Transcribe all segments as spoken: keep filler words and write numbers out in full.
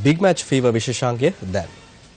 Big match fever විශේෂාංගය දැන්.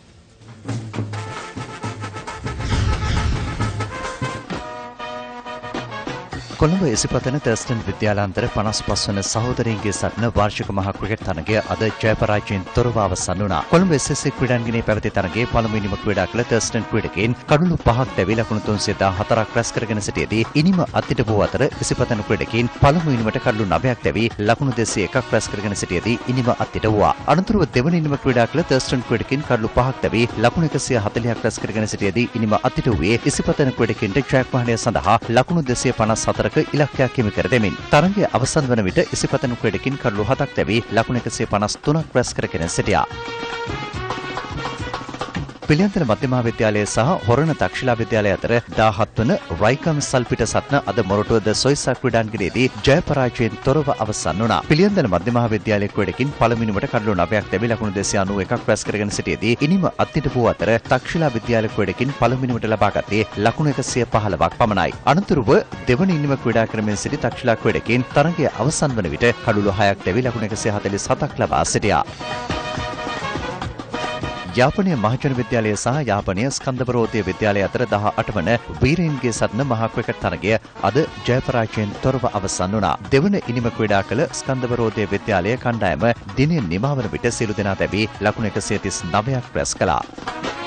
Colombo එසිපතන Thurstan විද්‍යාලාන්තර පනස් පහ වන සහෝදරයින්ගේ සටන වාර්ෂික මහා ක්‍රිකට් තරගය අද ජය පරාජයෙන් තොරව අවසන් වුණා. කොළඹ එස් එස් සී ක්‍රීඩාංගණයේ පැවති තරගයේ පළමුවෙනිම ක්‍රීඩා කළ තර්ස්ටන් ක්‍රීඩකයන් කඩුළු පහක් දැවී ලකුණු තුන්සිය දහහතරක් රැස් කරගෙන සිටියේදී ඉනිම අත්තිට වූ අතර එසිපතන ක්‍රීඩකයන් පළමුවෙනිමට කඩුළු නවයක් දැවී ලකුණු දෙසිය එකක් රැස් කරගෙන සිටියේදී ඉනිම අත්තිට වූවා. අනතුරුව දෙවනිනිම ක්‍රීඩා කළ තර්ස්ටන් ක්‍රීඩකයන් කඩුළු පහක් දැවී ලකුණු එකසිය හතළිහක් රැස් කරගෙන සිටියේදී ඉනිම අත්තිට වූයේ එසිපතන ක්‍රීඩකයන්ට ජයග්‍රහණය සඳහා ලකුණු දෙසිය පනස් හතරක ඉලක්කයක් හිමි කර දෙමින් තරගය අවසන් වන විට එසිපතන ක්‍රීඩකින් කඩලු හතක් දැවී ලකුණු එකසිය පනස් තුනක් රැස් කරගෙන සිටියා. පිළියන්තල මධ්‍යමහා විද්‍යාලය සහ හොරණ තක්ෂිලා විද්‍යාලය අතර දාහත් වන රයිකම් සල්පිට සටන අද මොරටුව ද සොයිසා ක්‍රීඩාංගණයේදී ජය පරාජයෙන් තොරව අවසන් වුණා. පිළියන්තල මධ්‍යමහා විද්‍යාලයේ ක්‍රීඩකින් පළමුවෙනිමට කඩලු නවයක් දැවී ලකුණු දෙසිය අනූ එකක් රැස් කරගෙන සිටියේදී ඉනිම අත්තිට වූ අතර තක්ෂිලා විද්‍යාලයේ ක්‍රීඩකින් පළමුවෙනිමට ලබාගත්තේ ලකුණු එකසිය පහළොවක් පමණයි. අනතුරුව දෙවන ඉනිම ක්‍රීඩා ක්‍රමයෙන් සිටි තක්ෂිලා ක්‍රීඩකින් තරගය අවසන් වන විට කඩලු හයක් දැවී ලකුණු එකසිය හතළිස් හතක් ලබා සිටියා. යාපනීය මහජන විද්‍යාලය සහ යාපනීය ස්කන්ධවරෝධය විද්‍යාලය අතර දහ අට වන වීරයින්ගේ සටන මහා ක්‍රිකට් තරගය අද ජය පරාජයෙන් තොරව අවසන් වුණා. දෙවන ඉනිම ක්‍රීඩා කළ ස්කන්ධවරෝධය විද්‍යාලය කණ්ඩායම දිනෙන් නිමවන විට සියලු දෙනා දැවී ලකුණු එකසිය තිස් නවයක් රැස් කළා.